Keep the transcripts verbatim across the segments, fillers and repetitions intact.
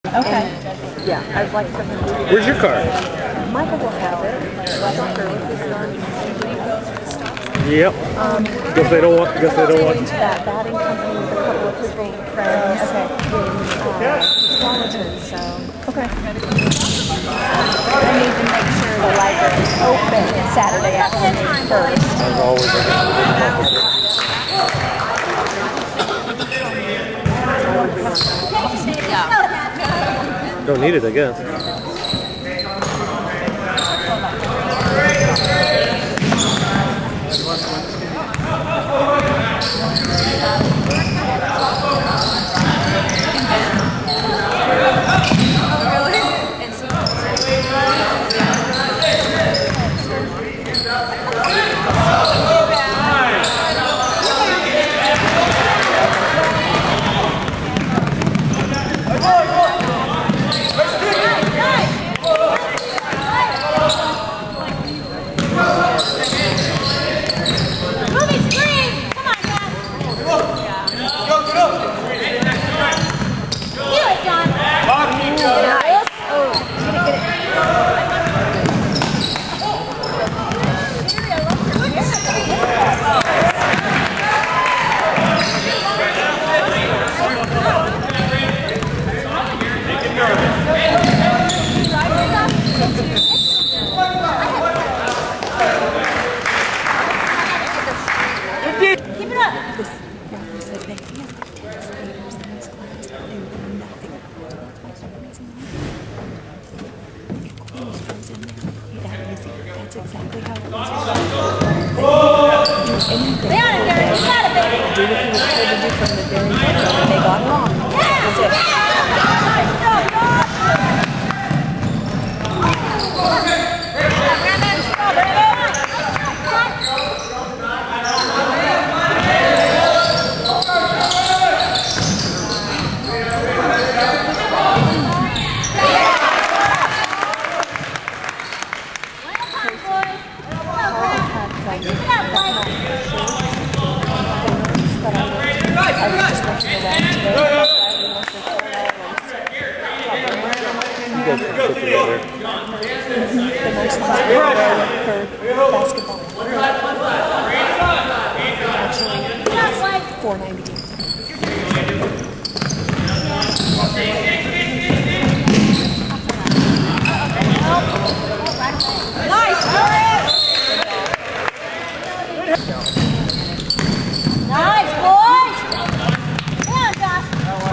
Okay. Yeah, I'd like something. Where's your car? Michael will have it. Doctor with his son. Yep. Um, guess they don't want. Guess they don't want. To that batting company with a couple of his old friends. Okay. In uh, Wellington, so. Okay. I need to make sure the library is open Saturday afternoon first. As always, I guess. Don't need it, I guess. That's exactly how it was. Do anything. They ought to do it. Do what he was told to do from the very beginning, and they got it wrong. That's it. You guys can sit together. The nurses for basketball. Actually, four ninety. Nice! Nice, boys! Come on, Josh!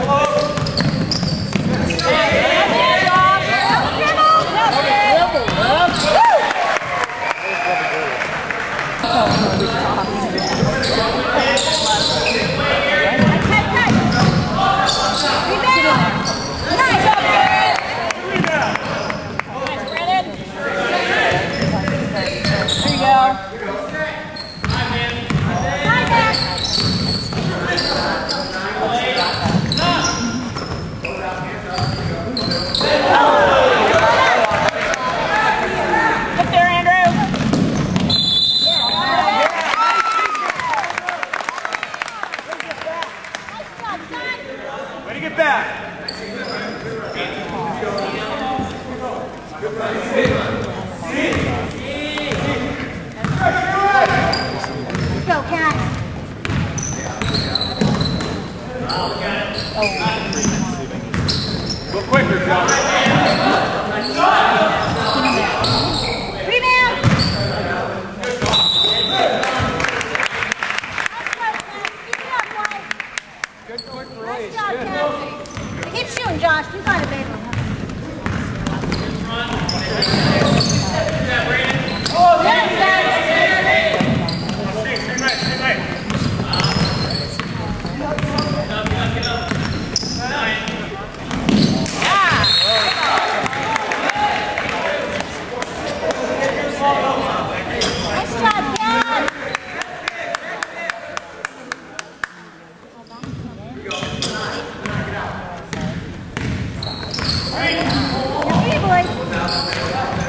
Go, Cat. Go quicker, John. Rebound. Good quick Nice race. job, Good. Cat. Keep shooting, Josh. You got it, baby. Hey, boy.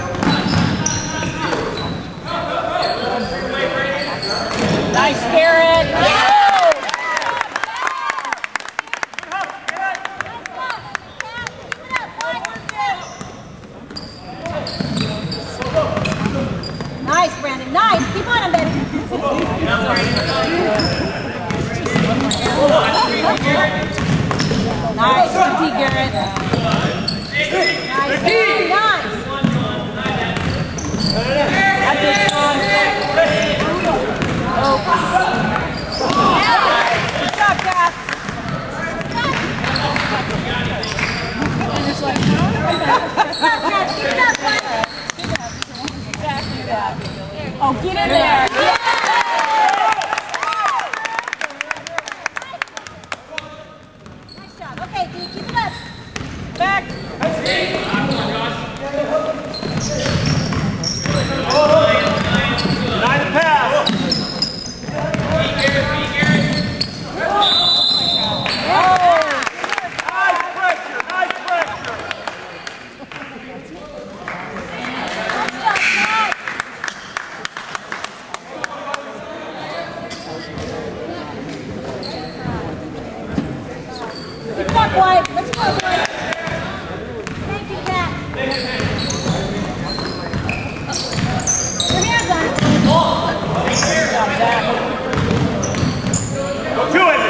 Nice, good D, Garrett. Nice, nice. That's it, Sean. Oh. Good job, Cass. And it's like, no, exactly that. Oh, get in there. Yeah. Nice job. Okay, dude, keep it up. Back. Nice pass. White. Let's go, White. Thank you, Kat. Come here, Glenn. Go to it.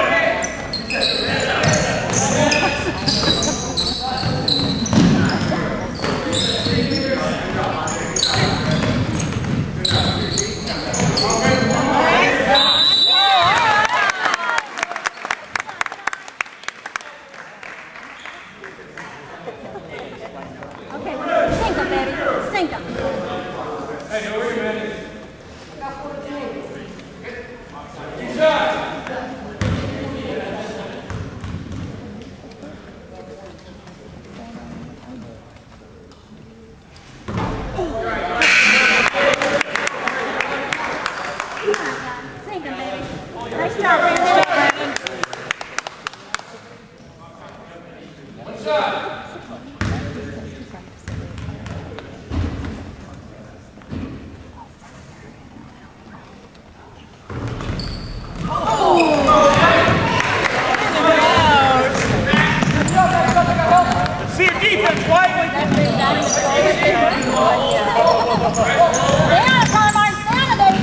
Okay, sink them, baby. Sink them. Hey, no worries, man. Sink them, baby. Nice job, Brandon. One shot. See your defense, White. Stay on it, Carmine. Stay on it, baby.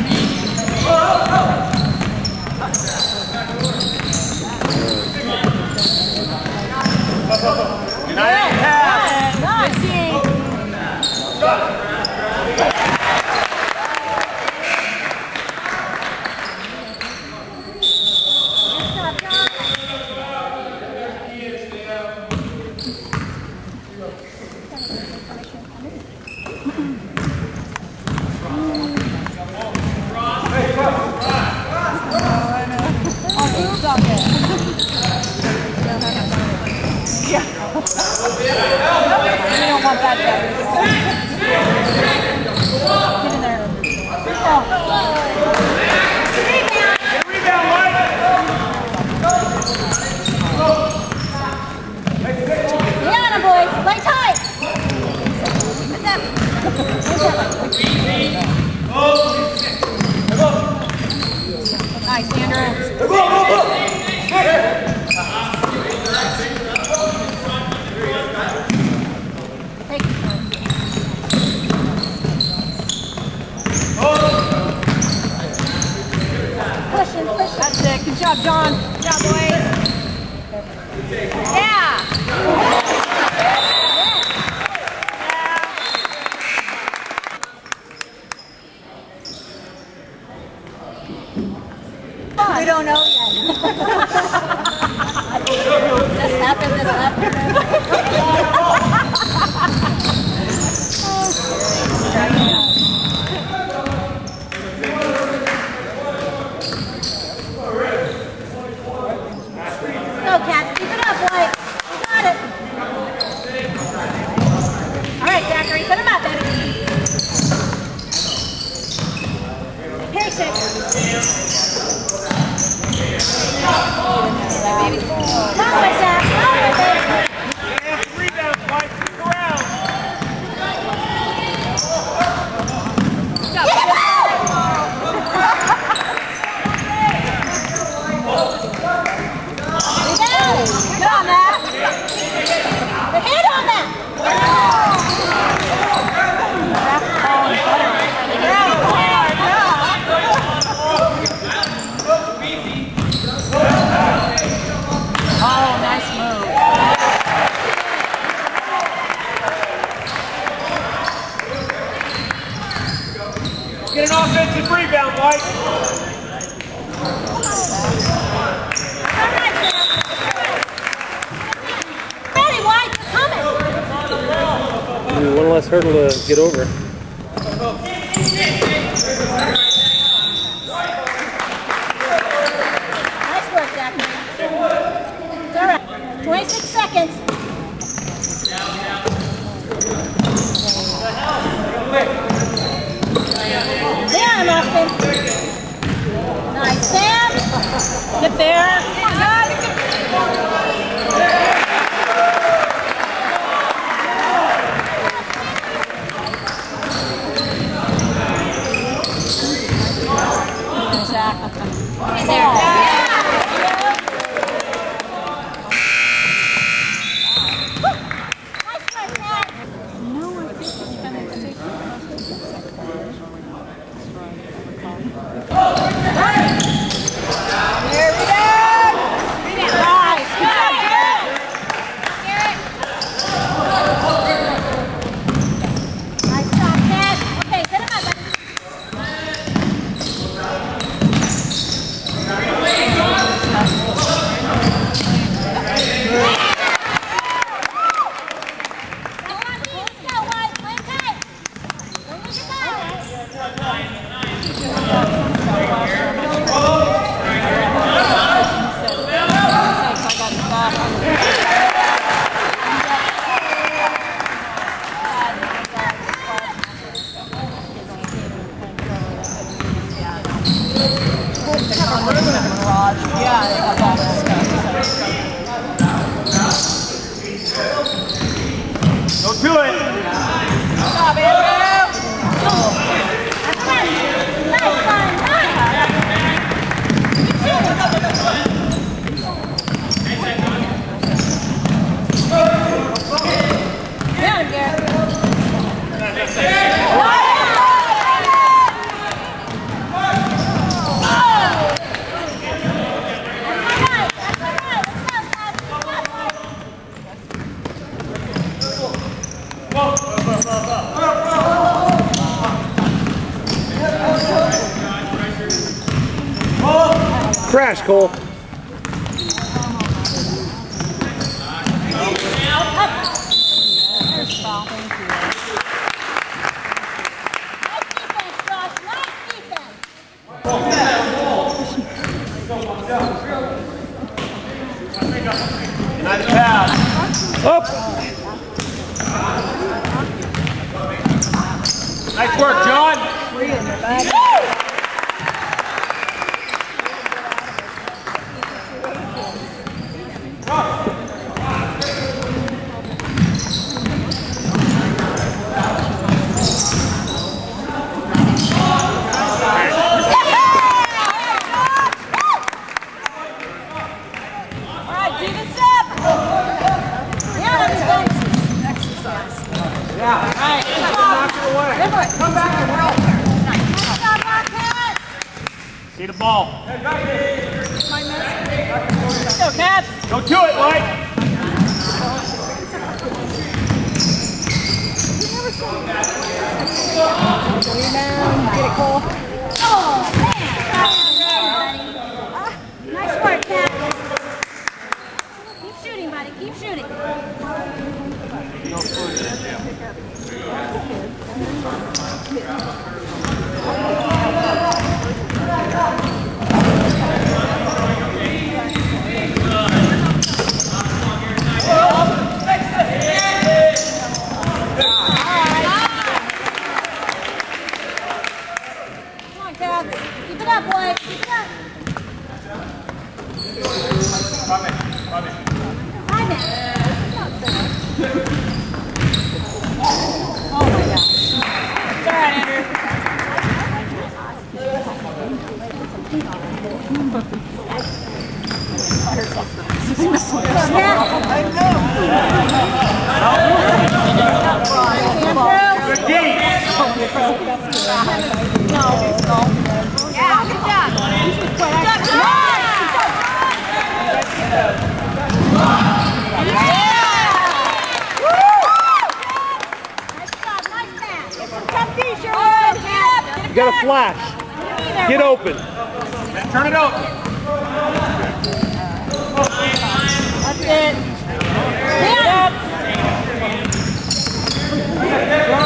Nice pass. Nice. Yeah. You don't want that guy. Get in there. Oh. Rebound. Rebound, White. Rihanna, boys. Play tight. That's it. Nice, Andrew. Take it. Pushing, pushing. That's it. Good job, John. Good job, boys. Yeah. We don't know yet. This happened, this happened. Go, Kat. Keep it up, White. You got it. All right, Zachary. Put him up, baby. Here, six. Baby. Come on, Zach. Come on, baby. Rebound, White. Stick around. Go. Get on that. The hand on that. less hurdle to get over. Nice work, Daphne. It's all right. twenty-six seconds. Down, Austin. Nice, Sam. Get there. Crash, Cole. Nice pass. Up. Nice work, John. See the ball. Go, Cats. Go to it, Mike. Rebound. Get it, Cole. Oh, man. Nice work, Cat. Keep shooting, buddy. Keep shooting. No food in the gym. Keep it up, boys. Keep it up. Come in. Come in. Five minutes. Oh my gosh. It's all right, Andrew. Good game. No, no. Yeah, good job. Good job, nice job, nice pass. Tough t-shirt. You got a flash. Get open. Turn it open. That's it. Yeah.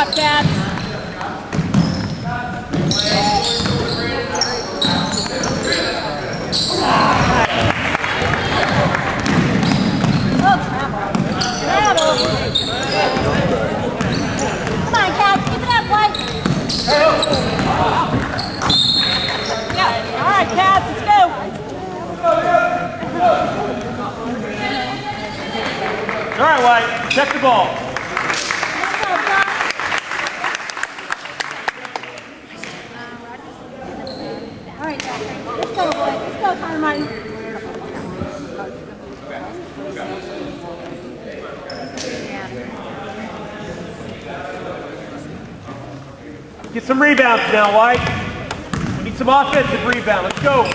job, Cats. Oh, travel. Travel. Come on, Cats. Keep it up, boy. Yeah. All right, Cats. Let's go. All right, White. Check the ball. All right, Zachary. Let's go, boy. Let's go, Carmine. Get some rebounds now, White. We need some offensive rebound. Let's go.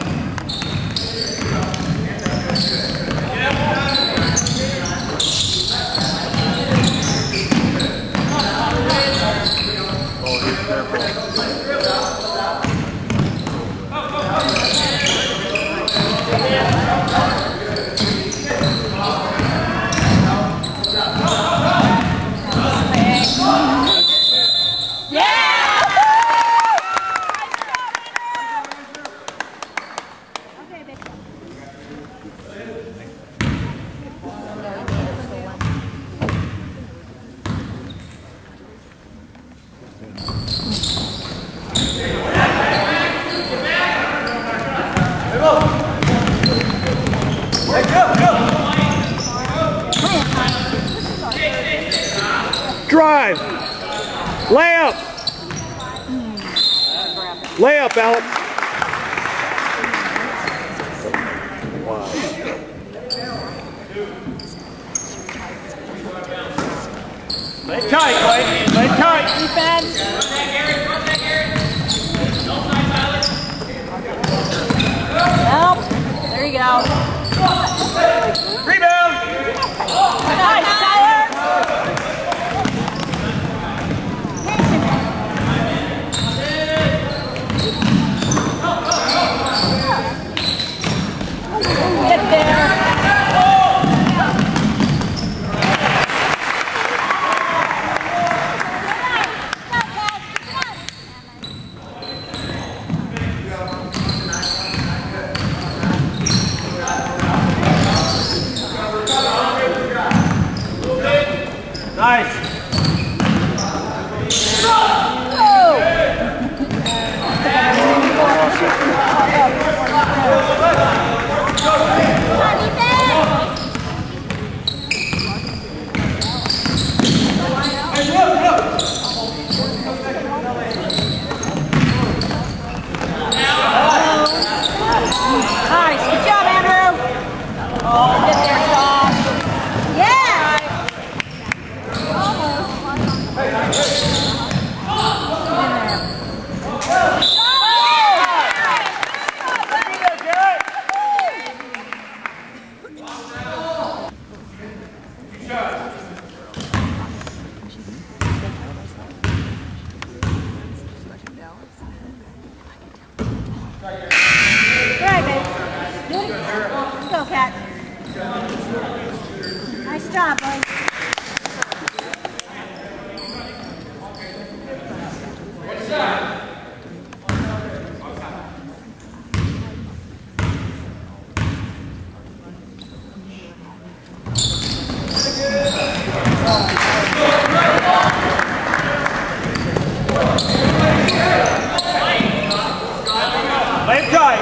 Drive. Layup. Layup, Alex. Wow. Lay tight, White. Lay tight. Defense. Help. There you go. Rebound. Nice, Tyler. Get there. Nice. Nice. Good job, Andrew. Oh, get there, Josh. Yeah. Right, babe. Let's go, Cat. Nice job, boy. Lay it tight.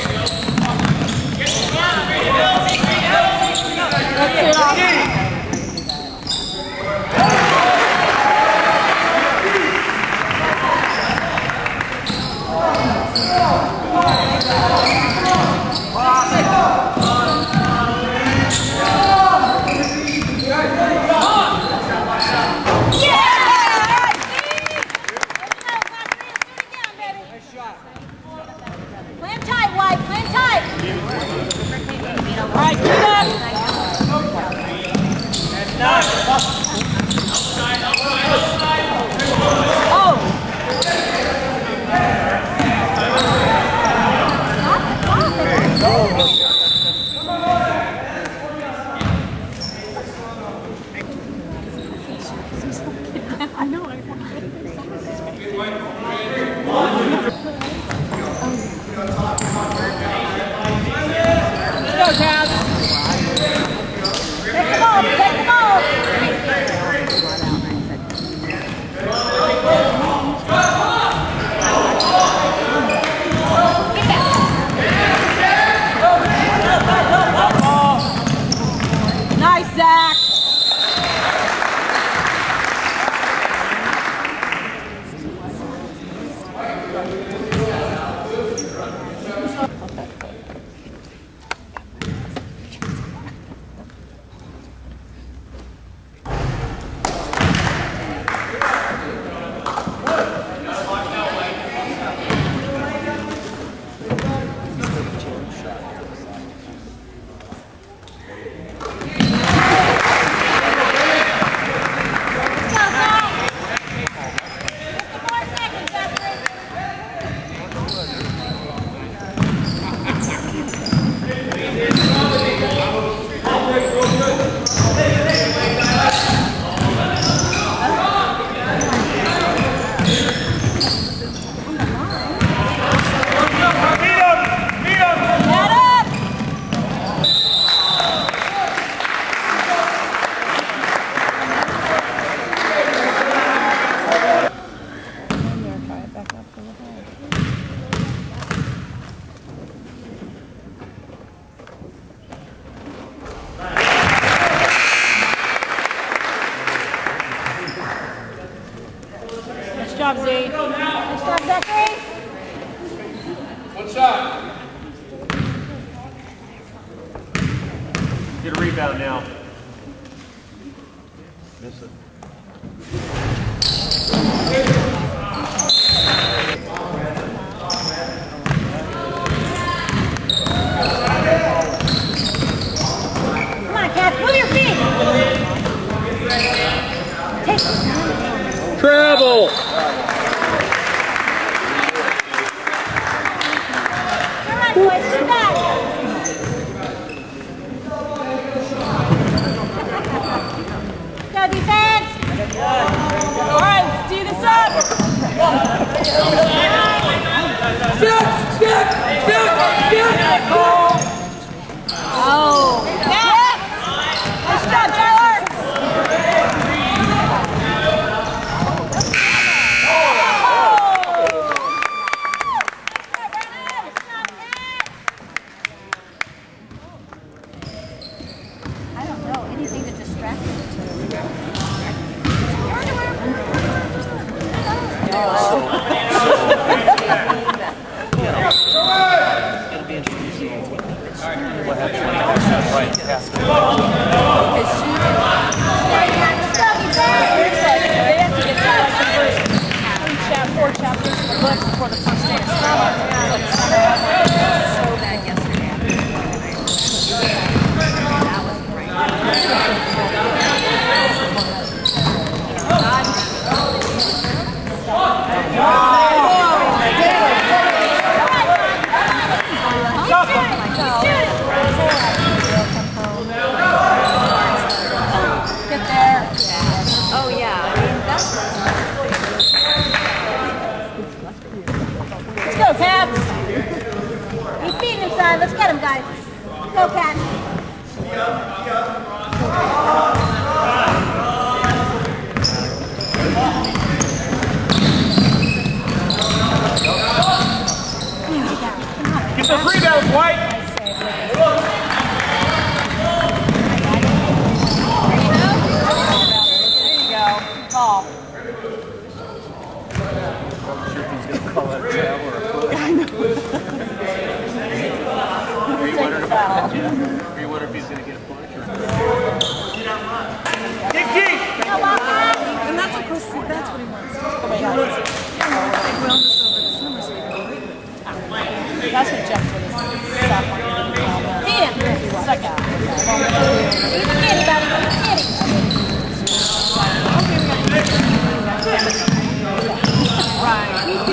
Let's get it off. Zach. Nice job, Z. Nice job, Zachary. One shot. Get a rebound now. Miss it. Come on, Cat. Move your feet. Take it. Travel! Come on, boys. Shoot back. Go, defense. All right, let's do this up. Shoot, shoot, shoot, shoot. Oh. Yeah. Nice job, Tyler. I don't know, anything that distracts me. It'll be interesting to see what happens when it comes right past the ball. Because she they have to get that like the first three chap, four chapters of the book before the first day of summer. So bad yesterday. That was great. Get there. Oh yeah. Let's go, Cats. He's beating inside. Let's get him, guys. Go, Cats. Get those rebounds, White. There you go. Ball. I'm not sure if he's going to call that a travel or a push. I know. Are you wondering about that? Are you wondering if he's going to get a push? Or... Dig deep. And that's what Chris, that's what he wants. He wants wellness over the summer so he can do it. That's what Jeff did. He didn't. Suck out. Eat the kitty, buddy. Eat the kitty. Right.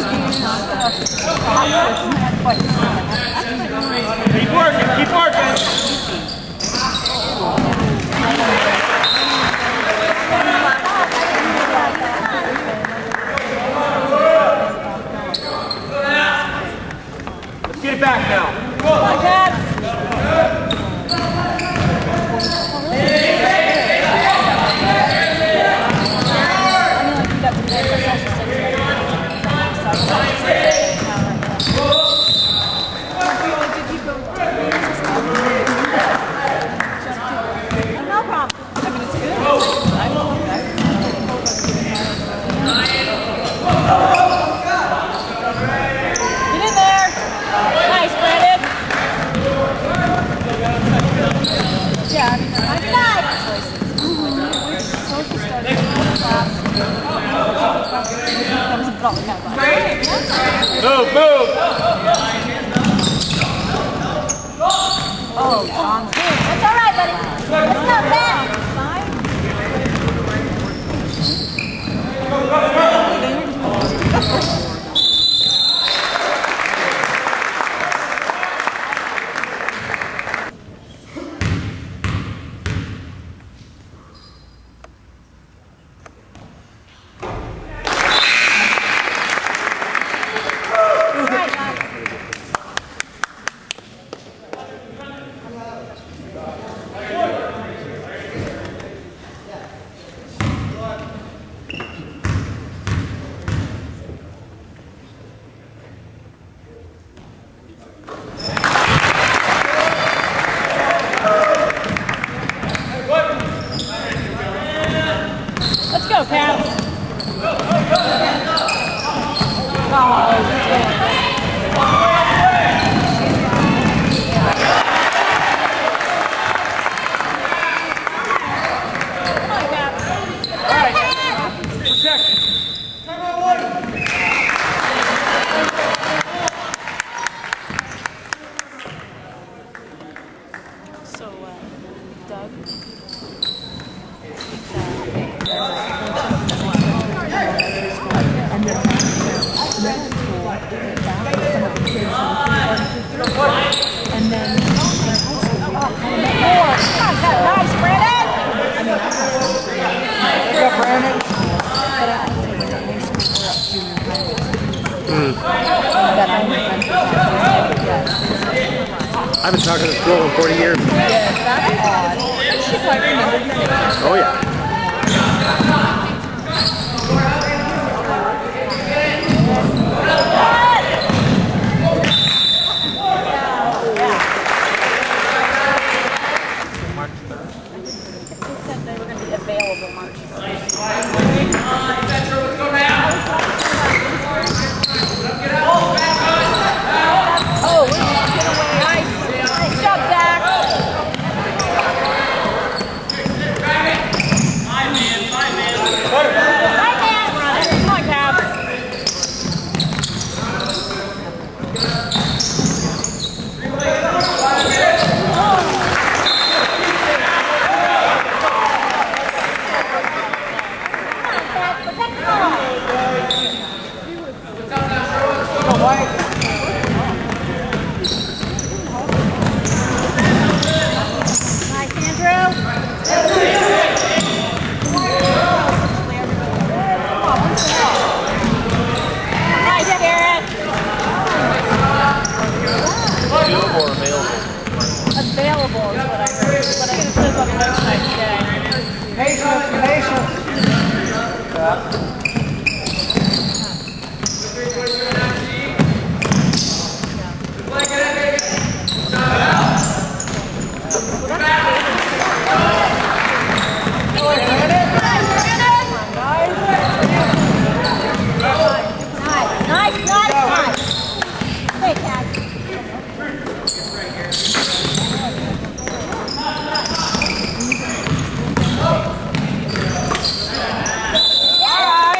Keep working. Keep working. Let's get it back now. Come on, Cats. Move, move! Oh, John. That's all right, buddy. That's not bad. Let's go, Cavs. So, uh, Doug? And then middle school, back with some of the kids from and then in high school, we had more. Nice, Brandon! I mean, what's up, Brandon? But I think in high school, we're up junior high. That I'm friends with them. I've been talking to this girl in forty years. Yeah, that's odd. She probably remembered your name. Oh, yeah. March third. They said they were going to be available March first. Oh, we need to get away. Nice. Nice job, Zach. Hi, man. Come on, Cavs. Nice, Andrew. Nice, Garrett. Two or available? Available is what I heard. What I it says on the website today. Patience, patience! Nice, nice, nice, nice. Hey, Cat. Yeah.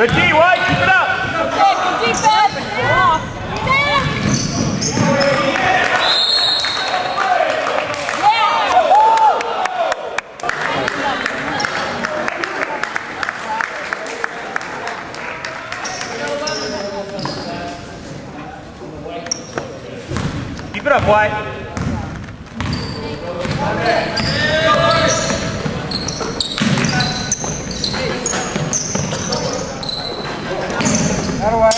Good D, White, keep it up. Good defense. Off. Keep it up, White. That away.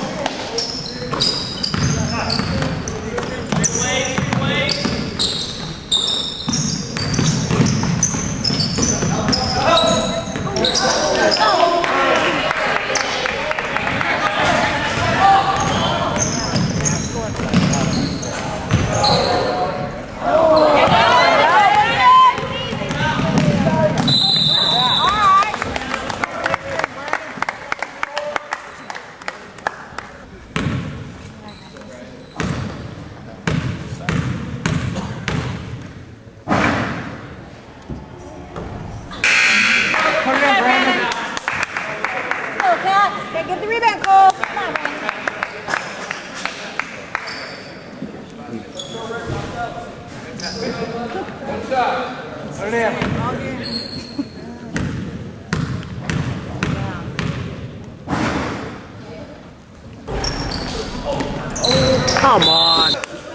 Get the rebound, Cole. Come on, man. Put it in. Come on.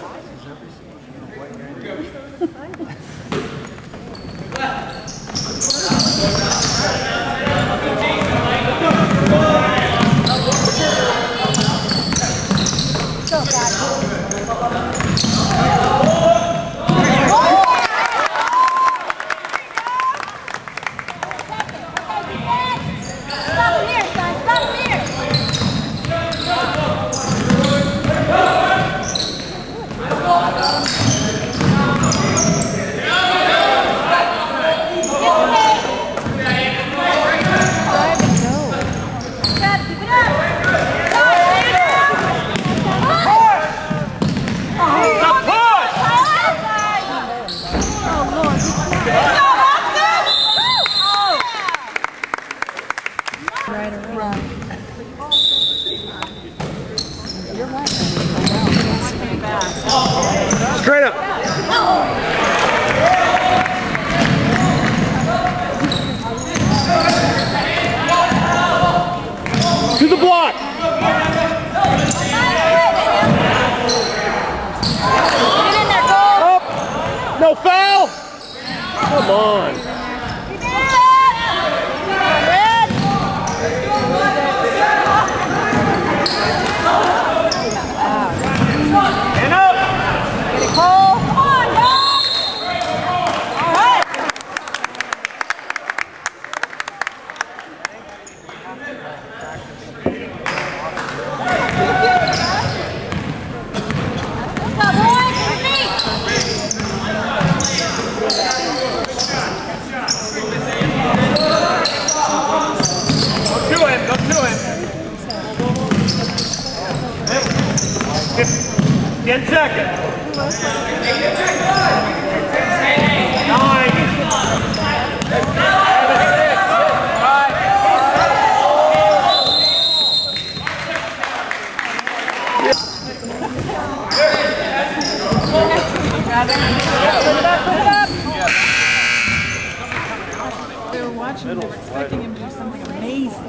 Straight up. To the block. Up. No foul. Come on. Ten seconds. Nine. They were watching, they were expecting him to do something amazing.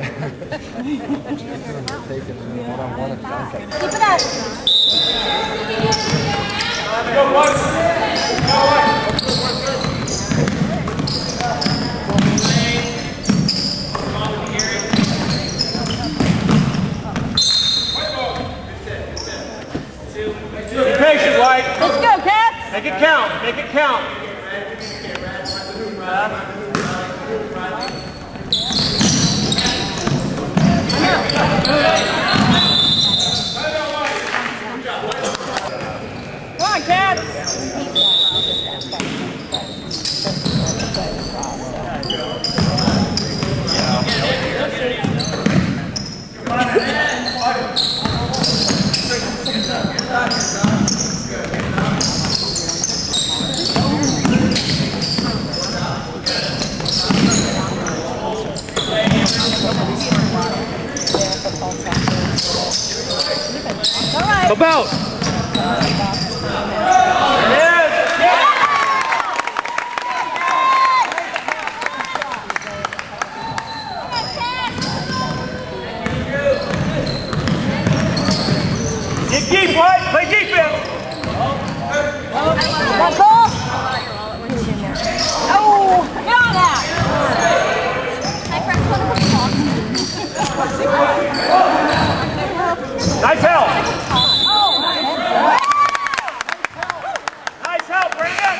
Keep it up. Go, one. Go, one. Be patient, White. Let's go, Cats. Make it count. Make it count. Come on, Cats. About. Get deep, White. Play defense. That ball. Oh, got that. My friends want to talk. Nice help. Oh, Nice help, Brandon.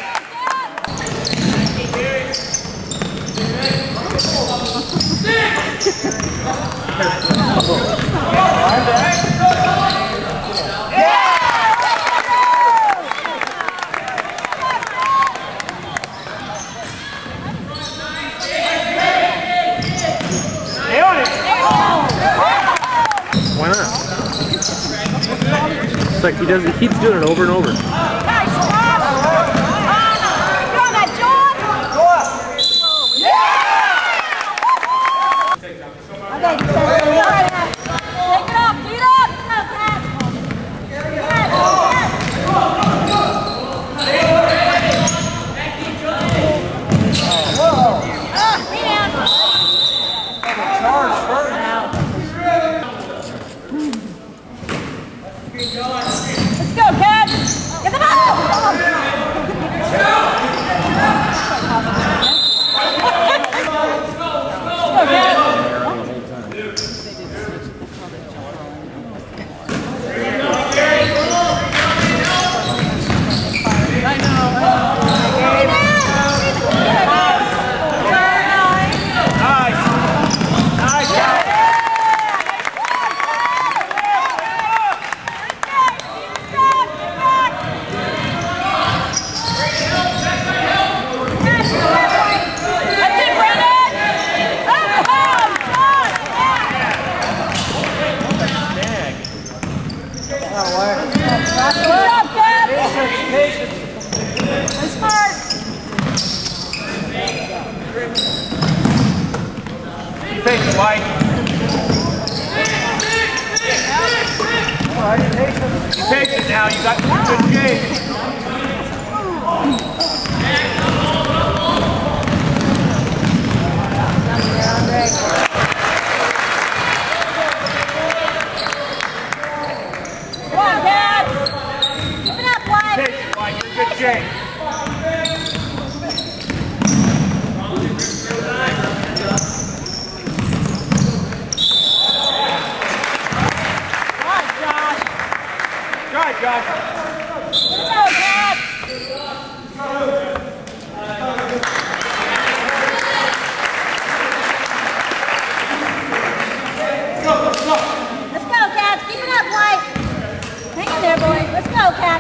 Why not? It's like he does. He keeps doing it over and over. nice job. Go on that, John. Okay, take it up, beat up. Let's go, Cat! Get the ball! Thank you, White. Be patient now. You got good game. Come on, Cat! Keep it up, White! Patient, White. You're in good shape. Josh. Let's go, Cat! Let's go, Cat! Keep it up, White! Hang in there, boy. Let's go, Cat!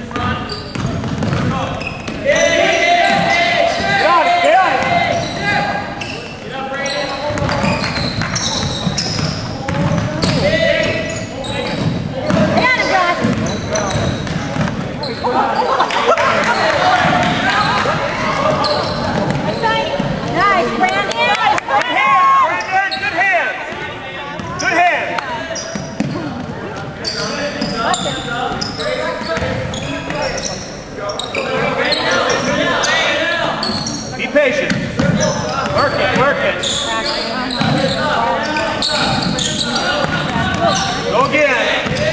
Get on it, get on it. Nice, Brandon! Good hand, Brandon. Good hand. Good hand. Be patient. Work it, work it. Go again.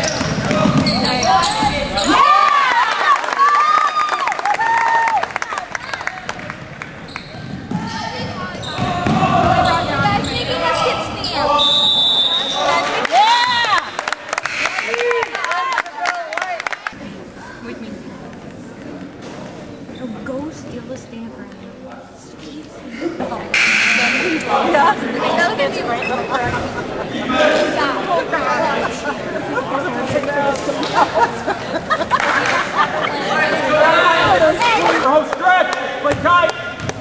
Go steal the stamp right now. Yeah. Go get me right Home stretch. Play tight.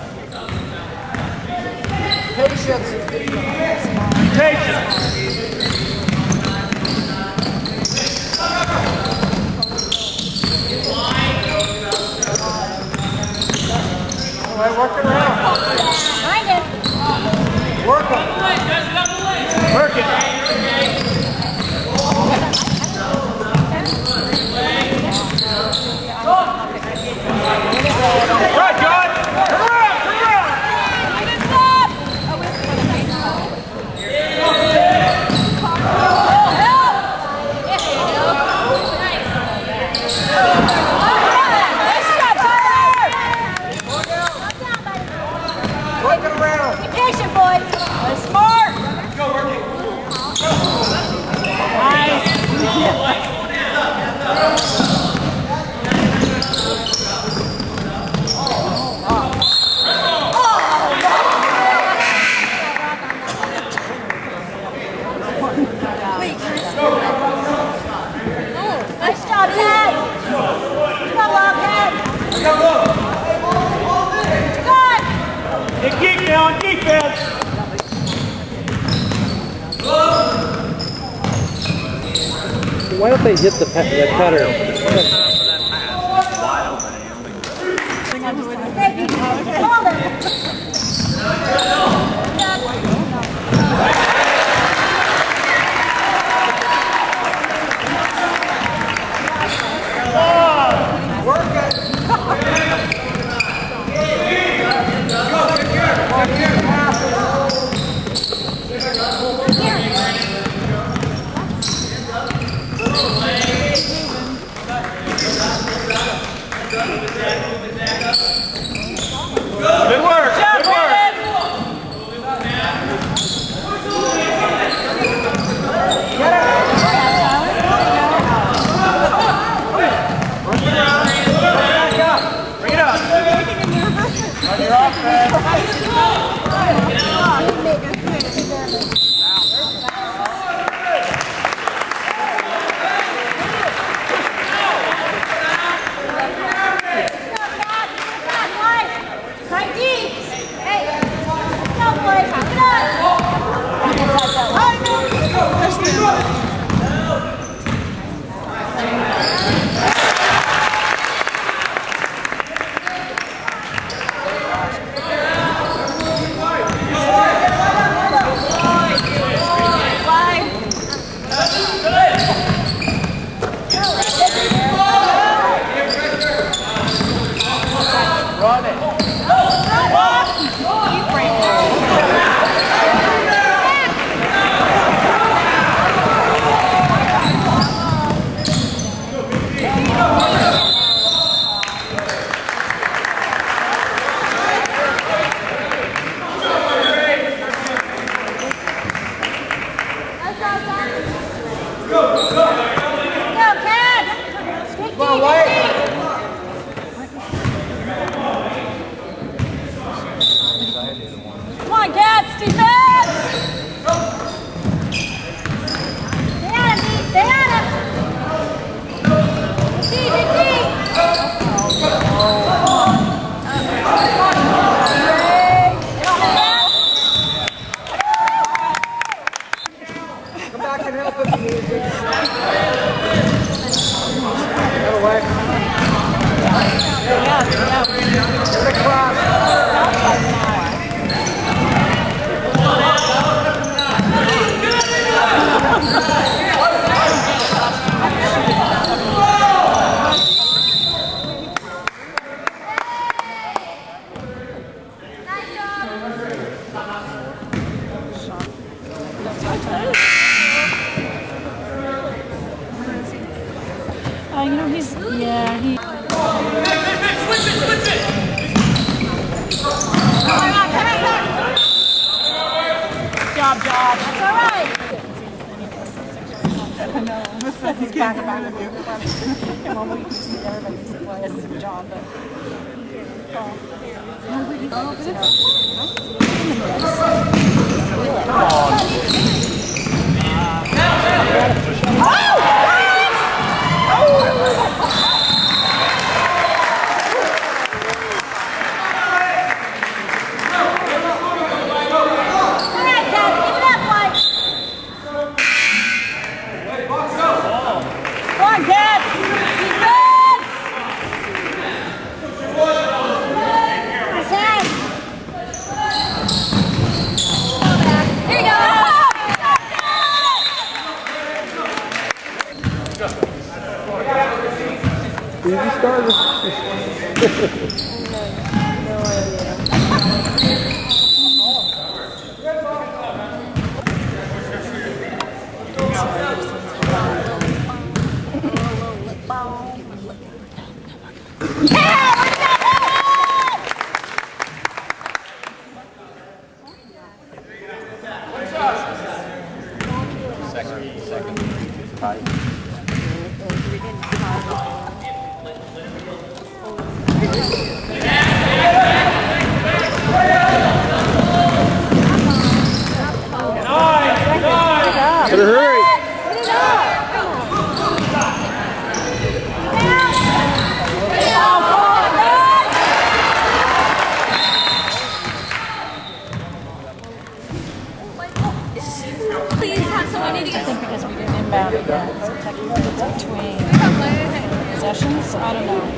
Patience. Patience. All right, work it around. Find it. Work it. Work it. Why don't they hit the, pe the cutter? Good work. Good work. Bring it up. On your offense. Run it. Uh, you know, he's, yeah, he... Job, job. That's all right. I know. He's back and back with you. And one week you see everybody said, well, this is a job, but... Oh, but Easy starter. Second, second. Five. Better hurry. Please have someone need to get some because we didn't inbound it yet. So technically it's between possessions. I don't know.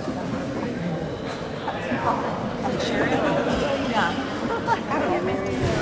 Yeah.